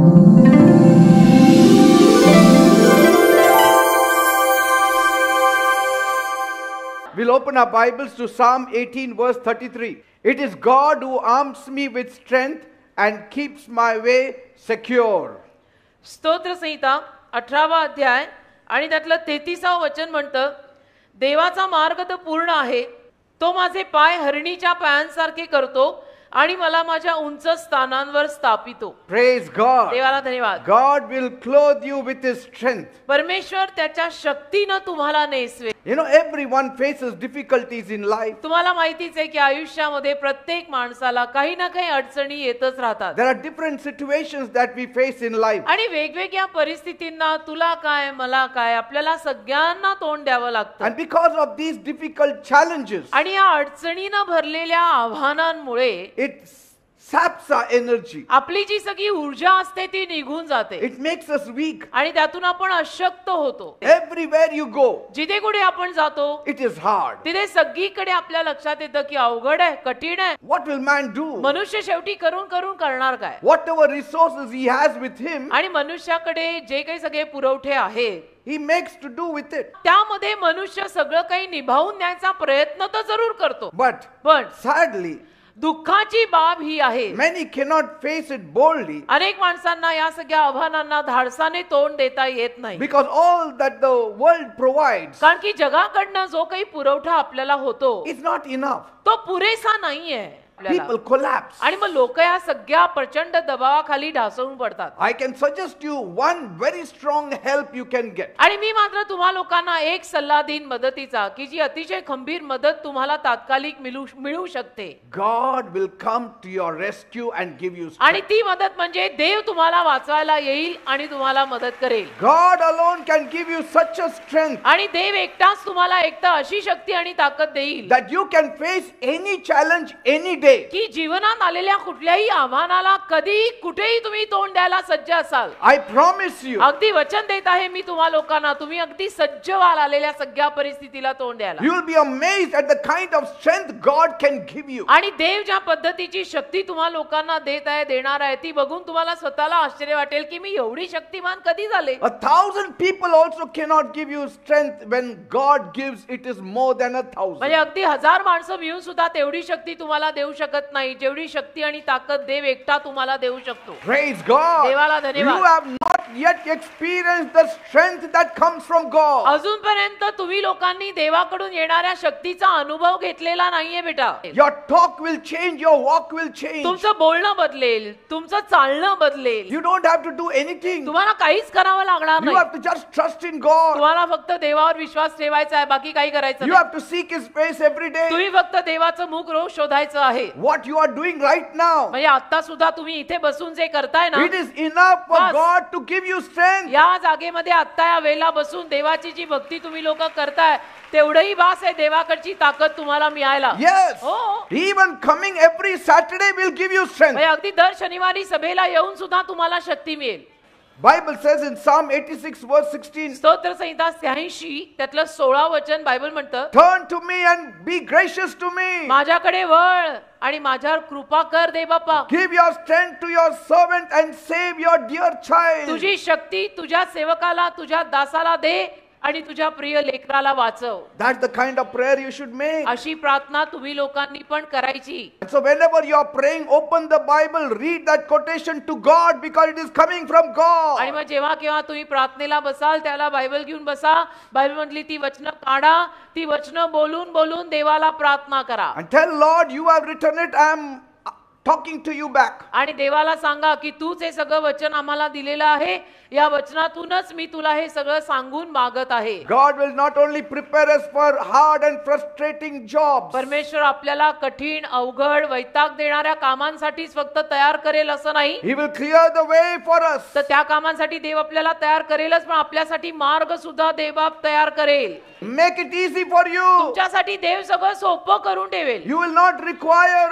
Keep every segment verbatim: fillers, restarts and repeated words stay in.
We'll open our Bibles to Psalm eighteen verse thirty-three. It is God who arms me with strength and keeps my way secure. स्तोत्र संहिता अठरावा अध्याय आणि त्यातलं तेहतीसावं वचन म्हणतं, देवाचा मार्ग तर पूर्ण आहे, तो माझे पाय हरणीच्या पायांसारखे करतो आणि मला माझ्या उंच स्थानांवर स्थापितो. Praise God. देवाला धन्यवाद. God will clothe you with his strength. परमेश्वर त्याच्या शक्तीने तुम्हाला नेसवे. You know, everyone faces difficulties in life. तुम्हाला माहितीच आहे की आयुष्यामध्ये प्रत्येक माणसाला काही ना काही अडचणी येतच राहतात. There are different situations that we face in life. आणि वेगवेगळ्या परिस्थितींना तुला काय मला काय आपल्याला सगळ्यांना तोंड द्यावं लागतं. And because of these difficult challenges, आणि या अडचणीनं भरलेल्या आव्हानांमुळे it saps our energy. आपली जी सगळी ऊर्जा असते ती निघून जाते. It makes us weak. आणि त्यातून आपण अशक्त होतो. Everywhere you go, जिथे कुठे आपण जातो it is hard. तिथे सगळीकडे आपल्या लक्षात येतं की अवघड आहे, कठीण आहे. What will man do? मनुष्य शेवटी करून करून करणार काय? Whatever resources he has with him, आणि मनुष्याकडे जे काही सगळे पुरवठे आहेत he makes to do with it. त्यामध्ये मनुष्य सगळं काही निभावून न्यायचा प्रयत्न तर जरूर करतो. But पण sadly, दुःखाची बाब ही आहे, many cannot face it boldly अनेक माणसांना या सगळ्या आव्हानांना धाडसाने तोंड देता येत नाही. because all that the world provides कारण की जगाकडनं जो काही पुरवठा आपल्याला होतो is not enough. तो पुरेसा नाहीये. People collapse. आणि मग लोक या सगळ्या प्रचंड दबावाखाली ढासळून पडतात. I can suggest you one very strong help you can get. आणि मी मात्र तुम्हा लोकांना एक सल्ला देईन मदतीचा की जी अतिशय खंबीर मदत तुम्हाला तात्कालिक मिळू मिळू शकते. God will come to your rescue and give you आणि strength. ती मदत म्हणजे देव तुम्हाला वाचवायला येईल आणि तुम्हाला मदत करेल. God alone can give you such a strength आणि देव एकटाच तुम्हाला एकटा अशी शक्ती आणि ताकद देईल that you can face any challenge any day. की जीवनात आलेल्या कुठल्याही आव्हानाला कधी कुठेही तुम्ही तोंड द्यायला सज्ज असाल. I promise you. अगदी वचन देत आहे मी तुम्हा लोकांना, तुम्ही अगदी सज्ज व्हाल आलेल्या सगळ्या परिस्थितीला तोंड द्यायला. You will be amazed at the kind of strength God can give you. आणि देव ज्या पद्धतीची शक्ती तुम्हा लोकांना देत आहे देणार आहे ती बघून तुम्हाला स्वतःला आश्चर्य वाटेल की मी एवढी शक्तिमान कधी झाले. A thousand people also cannot give you strength when God gives it is more than a thousand. म्हणजे अगदी हजार माणसं मिळून सुद्धा तेवढी शक्ती तुम्हाला देऊ शकत नाही जेवढी शक्ती आणि ताकद देव एकटा तुम्हाला देऊ शकतो. Praise God. देवाला धन्यवाद. You have not yet experienced the strength that comes from God. अजूनपर्यंत तुम्ही लोकांनी देवाकडून येणाऱ्या शक्तीचा अनुभव घेतलेला नाहीये बेटा. Your talk will change, your walk will change. तुमचं बोलणं बदलेल, तुमचं चालणं बदलेल. You don't have to do anything. तुम्हाला काहीच करावं लागणार You नाही. have to just trust in God. तुम्हाला फक्त देवावर विश्वास ठेवायचा आहे, बाकी काही करायचं You नाही. have to seek His face every day. तुम्ही फक्त देवाचं मुख रोज शोधायचं आहे. What you are doing right now, म्हणजे आता सुद्धा तुम्ही इथे बसून जे करताय ना it is enough for bus. God to give you strength. या जागेमध्ये आता या वेळेला बसून देवाची जी भक्ती तुम्ही लोक करताय तेवढंही बास आहे देवाकडची ताकद तुम्हाला मिळायला. Yes. हो. Even coming every Saturday will give you strength. म्हणजे अगदी दर शनिवारी सभेला येऊन सुद्धा तुम्हाला शक्ती मिळेल. Bible says in Psalm eighty-six verse sixteen, स्तोत्र संहिता शहाऐंशी त्यातलं सोळा वचन बायबल म्हणतं, turn to me and be gracious to me. माझ्याकडे वळ आणि माझ्यावर कृपा कर दे बाप्पा. Give your strength to your servant and save your dear child. तुझी शक्ती तुझ्या सेवकाला तुझ्या दासाला दे आणि तुझ्या प्रिय लेकराला वाचव. That's the kind of prayer you should make. अशी प्रार्थना तुम्ही लोकांनी पण करायची. So whenever you are praying, open the Bible, read that quotation to God because it is coming from God. आणि मग जेव्हा केव्हा तुम्ही प्रार्थनेला बसाल त्याला बायबल घेऊन बसा. बायबल म्हटली ती वचनं काढा, ती वचनं बोलून बोलून देवाला प्रार्थना करा. And tell Lord, you have written it, I am talking to you back. आणि देवाला सांगा की तूच हे सगळं वचन आम्हाला दिलेलं आहे, या वचनातूनच मी तुला हे सगळं सांगून मागत आहे. God will not only prepare us for hard and frustrating jobs. परमेश्वर आपल्याला कठीण अवघड वैताग देणाऱ्या कामांसाठीच फक्त तयार करेल असं नाही. He will clear the way for us. तर त्या कामांसाठी देव आपल्याला तयार करेलच, पण आपल्यासाठी मार्ग सुद्धा देव तयार करेल. Make it easy for you. तुमच्यासाठी देव सगळं सोपं करून ठेवेल. You will not require a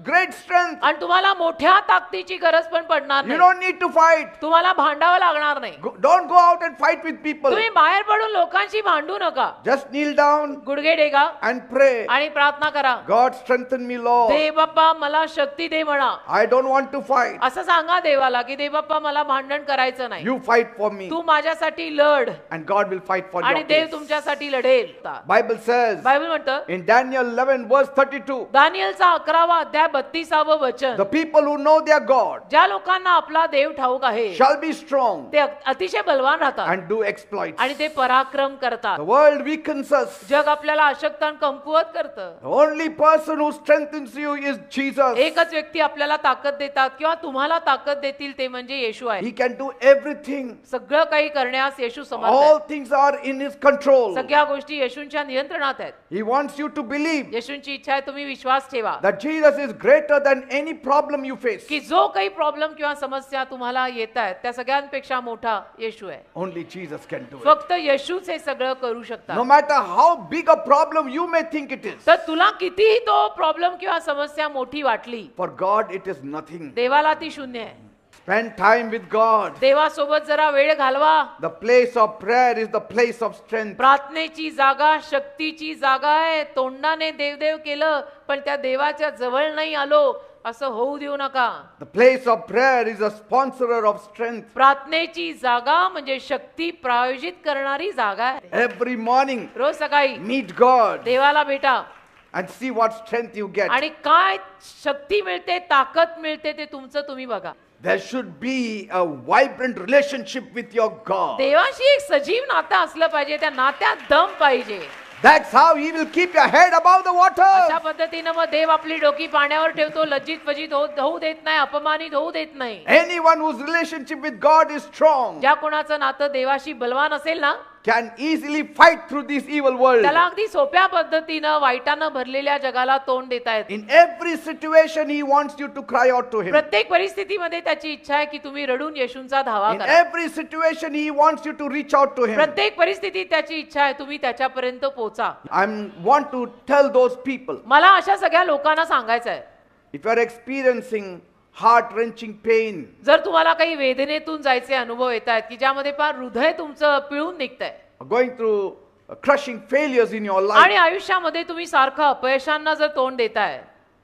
great strength. आणि तुम्हाला मोठ्या ताकदीची गरज पण पडणार You नाही. don't need to fight. तुम्हाला भांडावं लागणार नाही. Go- Don't go out and fight with people. तुम्ही बाहेर पडून लोकांशी भांडू नका. Just kneel down गुडघे टेका and pray. आणि प्रार्थना करा. God strengthen me, Lord. देव बाप्पा मला शक्ती दे म्हणा. I don't want to fight. असं सांगा देवाला की देव बाप्पा मला भांडण करायचं नाही. You fight for me. तू माझ्यासाठी लढ And God will fight for आणि your देव case. तुमच्यासाठी लढेल. Bible says बायबल म्हणतं in Daniel eleven verse thirty-two, दानिएलचा अकरावा अध्याय बत्तीसावं वचन, the people who know their God ज्या लोकांना आपला देव ठाऊक आहे shall be strong ते अतिशय बलवान राहतात and do exploits. आणि ते पराक्रम करतात. The world weakens us. जग आपल्याला अशक्त आणि कमकुवत करतं. The only person who strengthens you is Jesus. एकच व्यक्ती आपल्याला ताकद देतात किंवा तुम्हाला ताकद देतील ते म्हणजे येशू आहे. He can do everything. सगळं काही करण्यास येशू समर्थ All आहे. things are in his control. सगळ्या गोष्टी येशूंच्या नियंत्रणात आहेत. He wants you to believe येशूंची इच्छा आहे तुम्ही विश्वास ठेवा that Jesus is greater than any problem you face. की जो काही प्रॉब्लेम किंवा समस्या तुम्हाला येत आहेत त्या सगळ्यांपेक्षा मोठा येशू आहे. Only Jesus can do it. फक्त येशूच हे सगळं करू No शकतात. matter how big a problem you may think it is, तर तुला कितीही तो प्रॉब्लेम किंवा समस्या मोठी वाटली, for God it is nothing. देवाला ती शून्य आहे. Spend time with God. देवासोबत जरा वेळ घालवा. The place of prayer is the place of strength. प्रार्थनेची जागा शक्तीची जागा आहे. तोंडाने देवदेव केलं पण त्या देवाच्या जवळ नाही आलो असं होऊ देऊ नका. The place of prayer is a sponsorer of strength. प्रार्थनेची जागा म्हणजे शक्ती प्रायोजित करणारी जागा आहे. Every morning, रोज सकाळी meet God देवाला भेटा and see what strength you get. आणि काय शक्ती मिळते ताकद मिळते ते तुमचं तुम्ही बघा. There should be a vibrant relationship with your God. देवाशी एक सजीव नातं असलं पाहिजे. त्या नात्यात दम पाहिजे. That's how He will keep your head above the अशा water. पद्धतीनं मग देव आपली डोकी पाण्यावर ठेवतो. लज्जित फजित होऊ होऊ देत नाही. अपमानित होऊ देत नाही. Anyone whose relationship with God is strong ज्या कोणाचं नातं देवाशी बलवान असेल ना can easily fight through this evil world. त्याला अगदी सोप्या पद्धतीनं वाईटानं भरलेल्या जगाला तोंड देता येते. In every situation, He wants you to cry out to Him. प्रत्येक परिस्थितीमध्ये त्याची इच्छा आहे की तुम्ही रडून येशूंचा धावा In करा. every situation, He wants you to reach out to Him. प्रत्येक परिस्थितीत त्याची इच्छा आहे तुम्ही त्याच्यापर्यंत पोहोचा. I want to tell those people, मला अशा सगळ्या लोकांना सांगायचं आहे, if you are experiencing heart-wrenching pain, जर तुम्हाला काही वेदनेतून जायचे अनुभव येत आहेत की ज्यामध्ये फार हृदय तुमचं पिळून निघतंय going through uh, crushing failures in your आणि life, आयुष्यामध्ये तुम्ही सारखं अपयशांना जर तोंड देताय,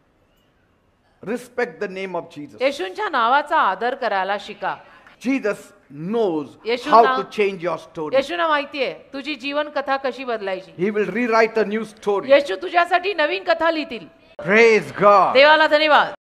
respect the name of Jesus. येशूंच्या नावाचा आदर करायला शिका. Jesus knows येशू how ना- to change your story. येशूंना माहितीये तुझी जीवन कथा कशी बदलायची. He will rewrite a new story. येशू तुझ्यासाठी नवीन कथा लिहितील. Praise God. देवाला धन्यवाद.